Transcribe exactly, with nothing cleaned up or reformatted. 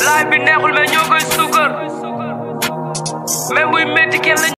laay bi neexul mais ñoo koy suukar même buy métti kenn lañ